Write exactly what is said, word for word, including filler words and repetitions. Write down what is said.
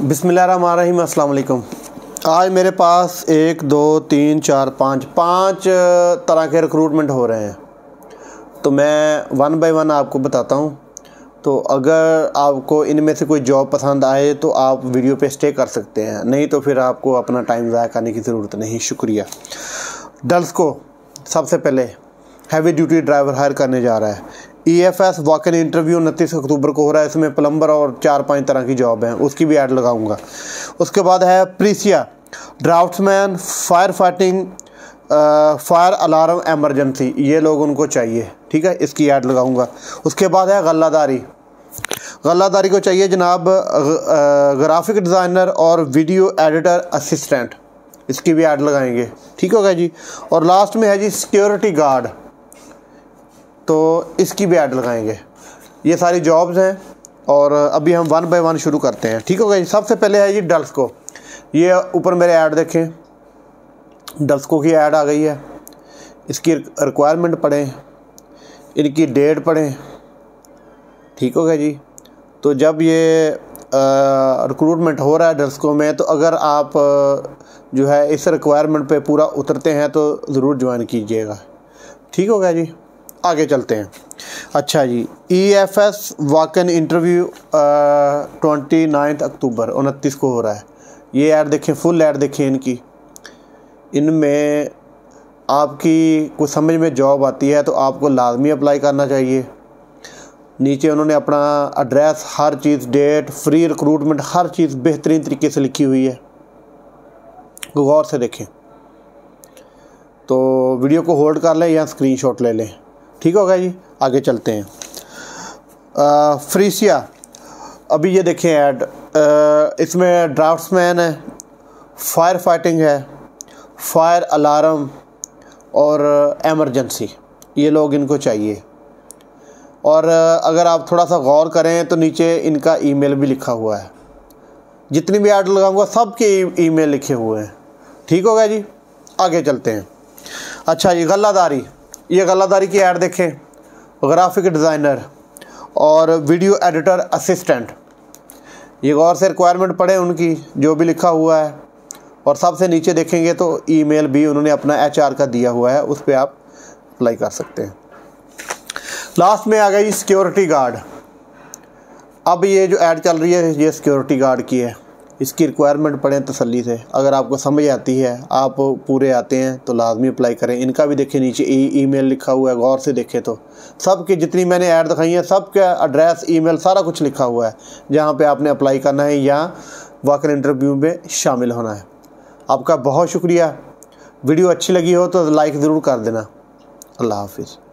बिस्मिल्लाहिर्रहमानिर्रहीम, अस्सलाम वालेकुम। आज मेरे पास एक दो तीन चार पाँच पाँच तरह के रिक्रूटमेंट हो रहे हैं, तो मैं वन बाय वन आपको बताता हूँ। तो अगर आपको इनमें से कोई जॉब पसंद आए तो आप वीडियो पे स्टे कर सकते हैं, नहीं तो फिर आपको अपना टाइम ज़ाया करने की ज़रूरत नहीं। शुक्रिया। डल्स को सबसे पहले हैवी ड्यूटी ड्राइवर हायर करने जा रहा है। E F S walk in interview उनतीस अक्टूबर को हो रहा है। इसमें प्लम्बर और चार पांच तरह की जॉब है, उसकी भी ऐड लगाऊंगा। उसके बाद है प्रीसिया draftsman, fire fighting, fire alarm emergency, ये लोग उनको चाहिए, ठीक है, इसकी ऐड लगाऊंगा। उसके बाद है गल्लादारी। गल्लादारी को चाहिए जनाब ग्राफिक डिज़ाइनर और वीडियो एडिटर असिस्टेंट, इसकी भी ऐड लगाएंगे, ठीक होगा जी। और लास्ट में है जी सिक्योरिटी गार्ड, तो इसकी भी ऐड लगाएंगे। ये सारी जॉब्स हैं और अभी हम वन बाय वन शुरू करते हैं, ठीक होगा जी। सबसे पहले है जी डल्स को। ये ऊपर मेरे ऐड देखें, डल्स को की ऐड आ गई है। इसकी रिक्वायरमेंट पढ़ें, इनकी डेट पढ़ें, ठीक होगा जी। तो जब ये रिक्रूटमेंट हो रहा है डल्सको में, तो अगर आप जो है इस रिक्वायरमेंट पे पूरा उतरते हैं तो ज़रूर ज्वाइन कीजिएगा, ठीक होगा जी। आगे चलते हैं। अच्छा जी, E F S walk in interview twenty ninth October उनतीस को हो रहा है। ये ऐड देखें, फुल ऐड देखें इनकी। इनमें आपकी कुछ समझ में जॉब आती है तो आपको लाजमी अप्लाई करना चाहिए। नीचे उन्होंने अपना एड्रेस, हर चीज़, डेट, फ्री रिक्रूटमेंट, हर चीज़ बेहतरीन तरीके से लिखी हुई है, गौर से देखें। तो वीडियो को होल्ड कर लें या स्क्रीनशॉट ले लें, ठीक होगा जी। आगे चलते हैं। आ, फ्रीसिया, अभी ये देखें ऐड, इसमें ड्राफ्ट्समैन है, फायर फाइटिंग है, फायर अलार्म और एमरजेंसी, ये लोग इनको चाहिए। और अगर आप थोड़ा सा गौर करें तो नीचे इनका ईमेल भी लिखा हुआ है। जितनी भी ऐड लगाऊंगा सब के ईमेल लिखे हुए हैं, ठीक होगा जी। आगे चलते हैं। अच्छा जी, गल्लादारी। ये गल्लादारी की ऐड देखें, ग्राफिक डिज़ाइनर और वीडियो एडिटर असिस्टेंट। ये गौर से रिक्वायरमेंट पढ़े उनकी, जो भी लिखा हुआ है। और सबसे नीचे देखेंगे तो ईमेल भी उन्होंने अपना एच आर का दिया हुआ है, उस पर आप अप्लाई कर सकते हैं। लास्ट में आ गई सिक्योरिटी गार्ड। अब ये जो ऐड चल रही है ये सिक्योरिटी गार्ड की है। इसकी रिक्वायरमेंट पढ़ें तसल्ली से, अगर आपको समझ आती है, आप पूरे आते हैं तो लाजमी अप्लाई करें। इनका भी देखें, नीचे ई ईमेल लिखा हुआ है, गौर से देखें तो सब की जितनी मैंने ऐड दिखाई है सब का एड्रेस, ईमेल, सारा कुछ लिखा हुआ है जहाँ पे आपने अप्लाई करना है या वॉक इन इंटरव्यू में शामिल होना है। आपका बहुत शुक्रिया। वीडियो अच्छी लगी हो तो लाइक ज़रूर कर देना। अल्लाह हाफिज़।